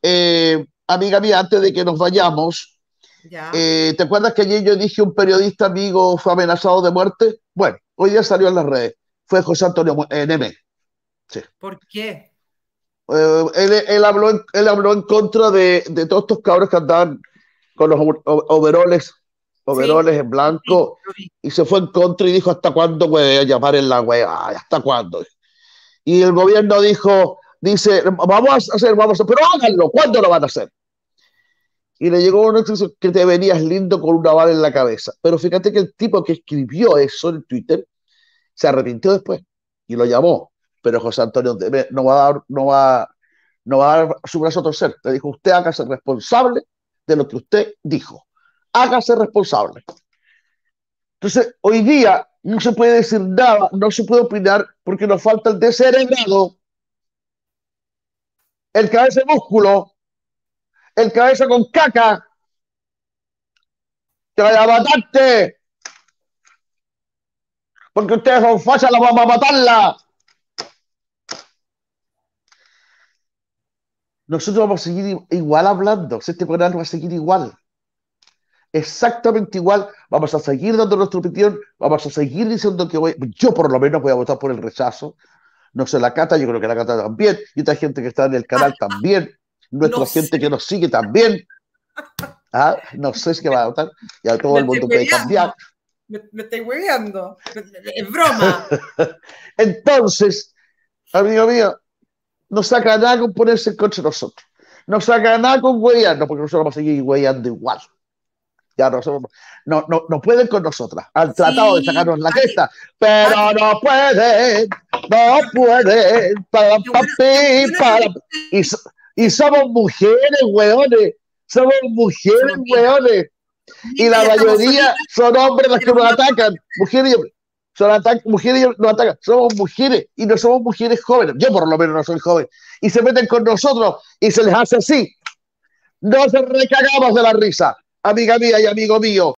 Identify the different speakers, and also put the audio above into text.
Speaker 1: amiga mía, antes de que nos vayamos,
Speaker 2: Ya.
Speaker 1: ¿te acuerdas que ayer yo dije un periodista amigo fue amenazado de muerte? Bueno, hoy día salió en las redes. Fue José Antonio Neme. Sí.
Speaker 2: ¿Por qué?
Speaker 1: Él habló en contra de todos estos cabros que andaban con los
Speaker 2: Sí,
Speaker 1: overoles en
Speaker 2: sí, sí,
Speaker 1: blanco,
Speaker 2: lo vi.
Speaker 1: y se fue en contra y dijo, ¿hasta cuándo puede llamar en la wea? ¿Hasta cuándo? Y el gobierno dice, vamos a hacer, pero háganlo, ¿cuándo lo van a hacer? Y le llegó una noticia que te venías lindo con una bala en la cabeza. Pero fíjate que el tipo que escribió eso en Twitter se arrepintió después y lo llamó. Pero José Antonio no va a dar, no va a dar su brazo a torcer. Le dijo, usted hágase responsable de lo que usted dijo. Hágase responsable. Entonces, hoy día no se puede decir nada, no se puede opinar porque nos falta el descerebrado, el cabeza de músculo, el cabeza con caca, que vaya a matarte, porque ustedes son fachas, la vamos a matarla. Nosotros vamos a seguir igual hablando, este programa va a seguir igual, exactamente igual, vamos a seguir dando nuestra opinión, vamos a seguir diciendo que yo por lo menos voy a votar por el rechazo, no sé la Cata, yo creo que la Cata también, y otra gente que está en el canal también,
Speaker 2: No
Speaker 1: nuestra gente que
Speaker 2: sé,
Speaker 1: nos sigue también. ¿Ah? No sé si va a votar, ya todo
Speaker 2: me
Speaker 1: el
Speaker 2: estoy
Speaker 1: mundo puede cambiar.
Speaker 2: hueveando. Me estoy hueveando. Es broma.
Speaker 1: Entonces, amigo mío, no saca nada con ponerse en contra de nosotros. No saca nada con huevearnos, porque nosotros vamos a seguir hueveando igual. Ya no pueden con nosotras. Han tratado de
Speaker 2: Sí,
Speaker 1: sacarnos la
Speaker 2: ¿para qué?
Speaker 1: cresta,
Speaker 2: ¿Para
Speaker 1: pero
Speaker 2: qué?
Speaker 1: no pueden, no pueden. Para,
Speaker 2: Qué
Speaker 1: papi,
Speaker 2: bueno que
Speaker 1: para. Y, y
Speaker 2: que
Speaker 1: somos mujeres, weones. Somos mujeres,
Speaker 2: somos minas.
Speaker 1: weones. Y
Speaker 2: Minas
Speaker 1: la
Speaker 2: y estamos
Speaker 1: mayoría
Speaker 2: solitas,
Speaker 1: son hombres los que
Speaker 2: pero
Speaker 1: nos
Speaker 2: no
Speaker 1: atacan. Mujeres y hombres. Mujeres y nos atacan. Somos mujeres y no somos mujeres jóvenes. Yo por lo menos no soy joven. Y se meten con nosotros y se les hace así. Nos recagamos de la risa. Amiga mía y amigo mío.